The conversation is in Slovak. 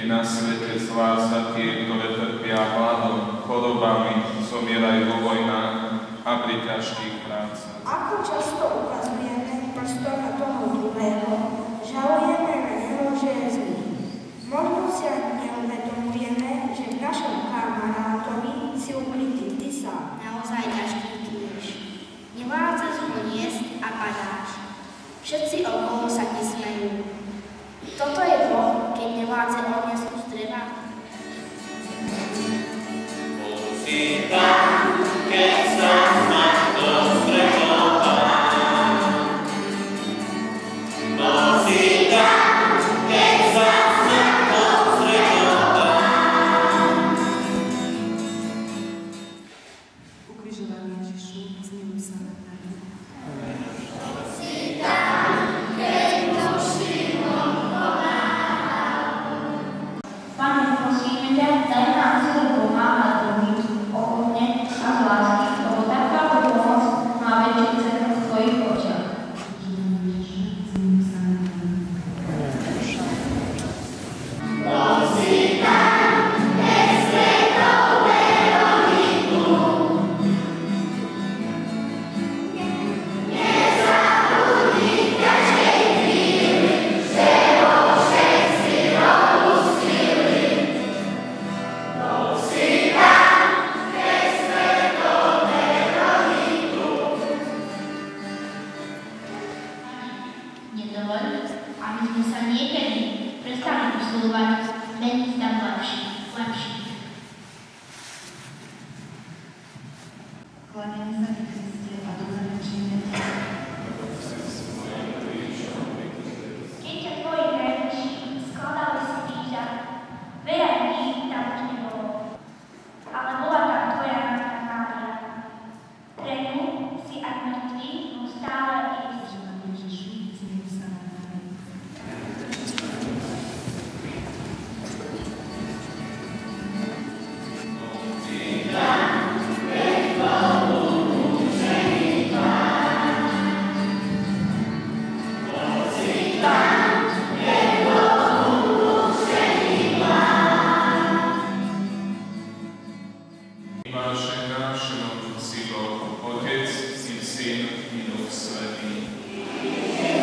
i na svete zvlášť tie, ktoré trpia hladom, chorobami, zomierajú vo vojnách a pri ťažkých prácach. Ako často ukazujeme prstom na toho druhého, žalujeme na neho, že je zlý. Možno si ani neuvedomujeme, že v našom kamarátovi si ukrytý ty sám. Naozaj ťažký tiež. Nevládzeš ho niesť a padáš. Všetci okolo sa ti smejú. Toto je Boh, keď nevládze odniesť kus dreva. Si tam, keď sa smrto stretol. Si tam, keď sa smrto stretol. Ukrižovaný Ježišu, zmiluj sa nad nami. Si tam, keď duši Pane, prosíme ťa, daj nám silu pomáhať druhým ochotne a z lásky, lebo takáto pomoc má väčšiu cenu v tvojich očiach. Otec i Syn i Duch Svätý.